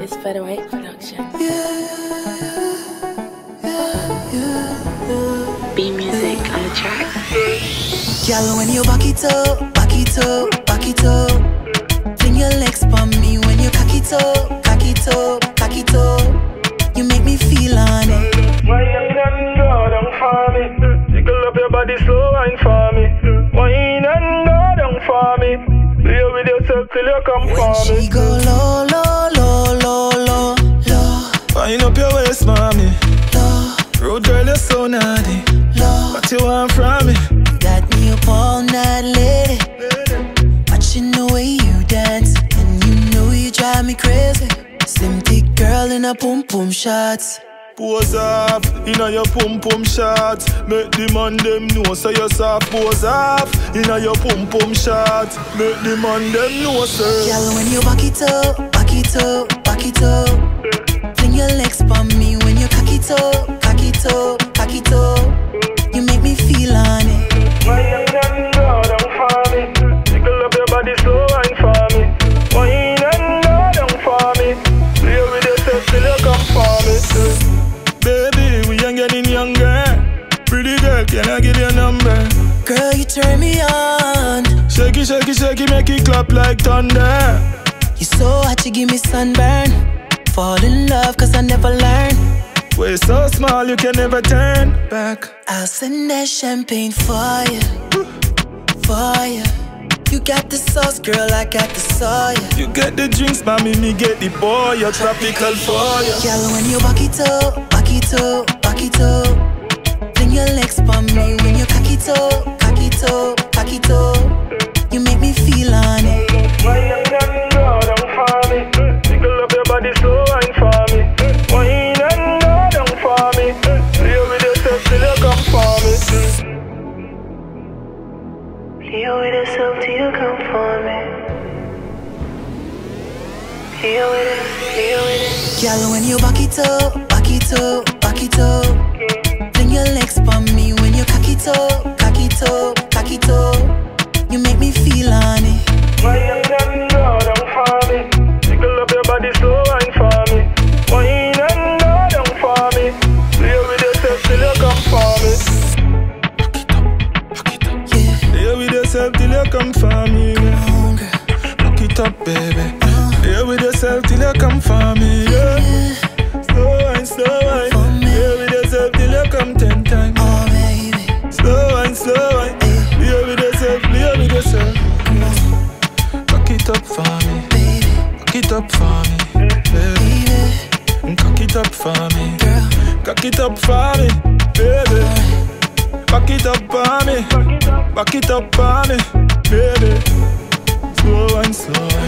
It's Featherweight Production. B Music on the track. Girl, when you back it up, back it up, back it up. Fling your legs for me when you cock it up, cock it up, cock it up. You make me feel on it. Wine and go down for me. Jiggle up your body slow wine for me. Wine and go down for me. Play with yourself till you come When for me. she go low, low, low, low, low, low, Wine up your waist, mommy. low, Road girl, you're so naughty. low. What you want from me? You got me up all night, lady. Watching the way you dance, and you know you drive me crazy. Slim thick girl in a pum pum shots. Pose off, inna your pum pum shots. Make the man them know so you soft. Pose off, inna your pum pum shots. Make the man them know sir. Girl, when you back it up, back it up, back it up. Fling your legs for me when you cock it up, cock it up, cock it up. You make me feel on it. Wine and go down for me. Jiggle up your body slow wine for me. Wine and go down for me. Play with yourself till you come for me. Baby, we ain't getting younger. Pretty girl, can I get your number? Girl, you turn me on. Shake it, shake it, shake it, make it clap like thunder. You so hot, you give me sunburn. Fall in love, cause I never learn. We're so small, you can never turn back. I'll send that champagne for you, for you. You got the sauce, girl, I got the soya. You get the drinks, mommy, me get the boy. You're tropical for you. Girl, when you back it up, back it up, back it up. Fling your legs for me when you cock it up, cock it up, cock it up. You make me feel on it. Wine and go down for me. Jiggle up your body slow wine for me. Wine and go down for me. Play with yourself till you come for me. Play with yourself till you come for me. Play with it, play with it. Girl, when you back it up, back it up, back it up. Fling your legs for me when you cock it up, cock it up, cock it up. You make me feel on it. Wine and go down for me. Jiggle up your body slow wine for me. Wine and go down for me. Play with yourself till you come for me. Yeah, Play with yourself till you come for me. on, girl. Look it up, baby. Play with yourself till you come for me. Yeah. Slow wine, slow wine. For me. Play with yourself till you come 10 times. Oh, baby, Slow wine, slow wine. Play with yourself, play with yourself. come on, Cock it up for me. baby, Cock it up for me, baby. baby, Cock it up for me. girl. Cock it up for me, baby. Back it up for me. Back it up for me, baby. Slow and slow.